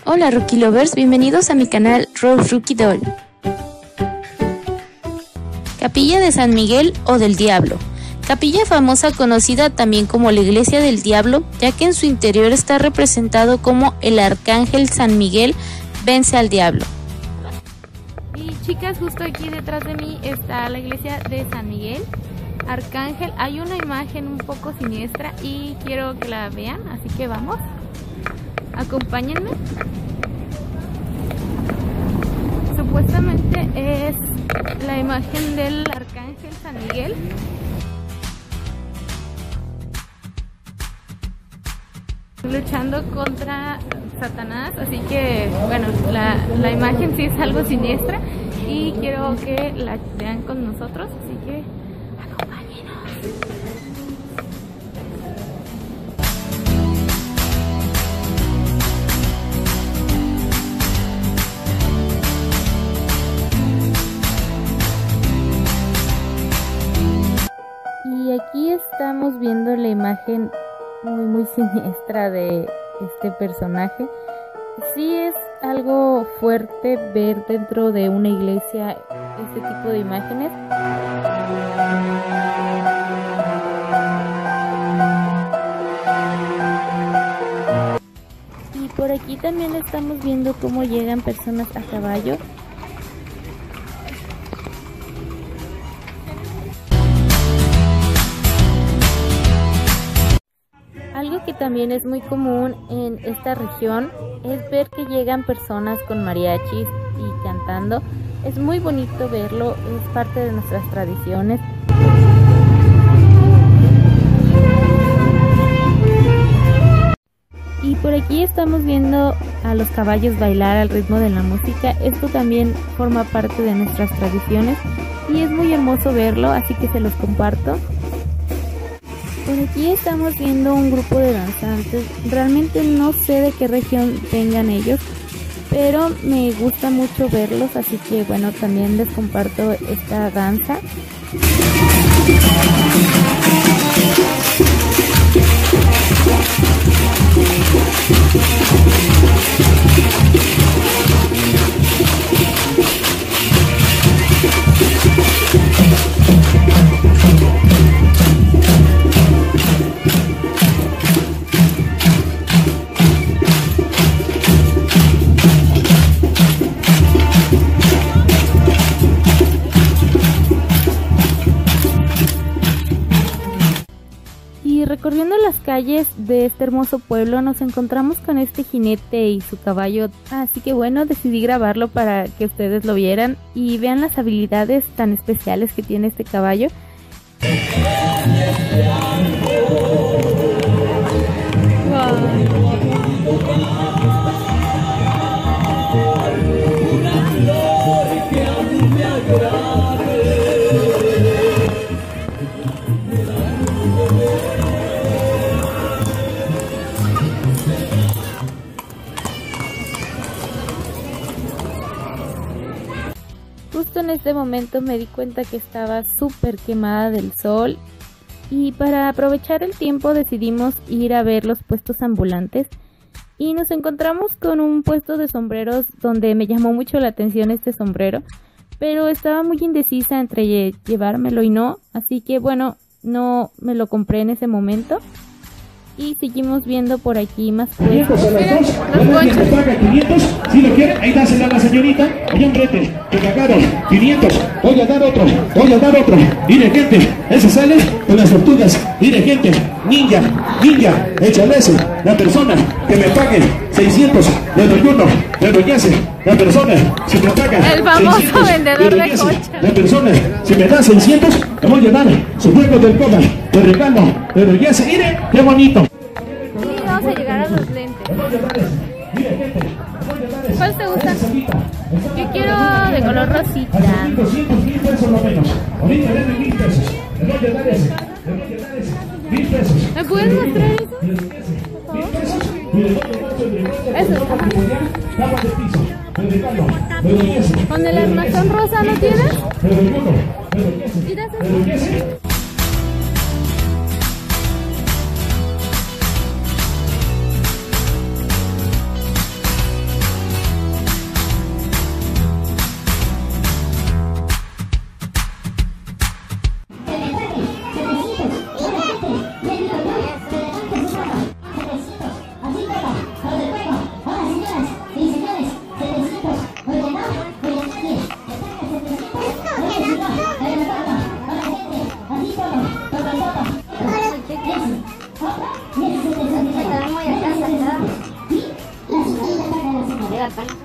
Hola Rookie Lovers, bienvenidos a mi canal Rose Rookie Doll. Capilla de San Miguel o del Diablo. Capilla famosa conocida también como la Iglesia del Diablo, ya que en su interior está representado como el Arcángel San Miguel vence al diablo. Y chicas, justo aquí detrás de mí está la Iglesia de San Miguel Arcángel. Hay una imagen un poco siniestra y quiero que la vean, así que vamos. Acompáñenme. Supuestamente es la imagen del Arcángel San Miguel. Luchando contra Satanás, así que bueno, la imagen sí es algo siniestra y quiero que la vean con nosotros, así que acompáñenos. Y aquí estamos viendo la imagen muy siniestra de este personaje. Sí es algo fuerte ver dentro de una iglesia este tipo de imágenes. Y por aquí también estamos viendo cómo llegan personas a caballo. Algo que también es muy común en esta región es ver que llegan personas con mariachis y cantando. Es muy bonito verlo, es parte de nuestras tradiciones. Y por aquí estamos viendo a los caballos bailar al ritmo de la música. Esto también forma parte de nuestras tradiciones y es muy hermoso verlo, así que se los comparto. Por aquí estamos viendo un grupo de danzantes. Realmente no sé de qué región vengan ellos, pero me gusta mucho verlos, así que bueno, también les comparto esta danza. Recorriendo las calles de este hermoso pueblo nos encontramos con este jinete y su caballo, así que bueno, decidí grabarlo para que ustedes lo vieran y vean las habilidades tan especiales que tiene este caballo. Justo en este momento me di cuenta que estaba súper quemada del sol y para aprovechar el tiempo decidimos ir a ver los puestos ambulantes y nos encontramos con un puesto de sombreros donde me llamó mucho la atención este sombrero, pero estaba muy indecisa entre llevármelo y no, así que bueno, no me lo compré en ese momento. Y seguimos viendo por aquí más puestos. Los paga 500, si lo quiere, ahí dásela a la señorita. Hay un brete, te cagaron, 500, voy a dar otro, Mire gente, ese sale con las tortugas. Mire gente, ninja, échale ese. La persona que me pague 600, le doy uno, le doy ese. La persona, si me paga el famoso 600, vendedor de coches. La persona, si me da 600, le voy a dar su juego del coba, te regalo, le doy ese. Mire, qué bonito. Sí, vamos a llegar a los lentes. ¿Cuál te gusta? Yo quiero de color rosita. ¿Me puedes mostrar eso? Eso. ¿Con el armazón rosa no tienes? ¿Tiras eso? la palabra.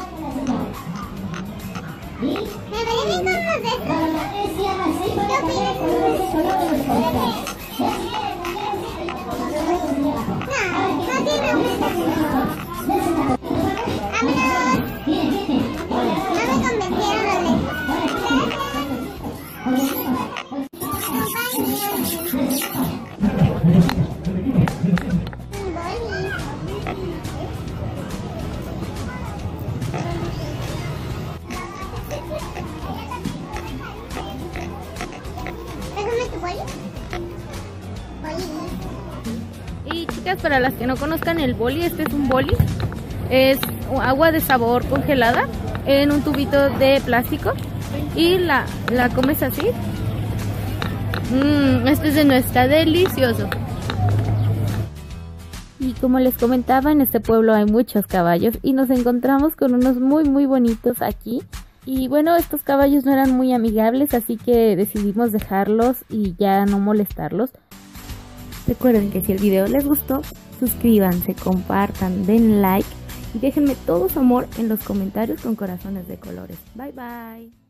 ¿Me pueden con unos de estos? ¿Qué opinas? No tiene aumento. No me convencieron los Y chicas, para las que no conozcan el boli, este es un boli. Es agua de sabor congelada en un tubito de plástico y la comes así. Este es de nuez, está delicioso. Y como les comentaba, en este pueblo hay muchos caballos y nos encontramos con unos muy bonitos aquí. Y bueno, estos caballos no eran muy amigables, así que decidimos dejarlos y ya no molestarlos. Recuerden que si el video les gustó, suscríbanse, compartan, den like y déjenme todo su amor en los comentarios con corazones de colores. Bye bye.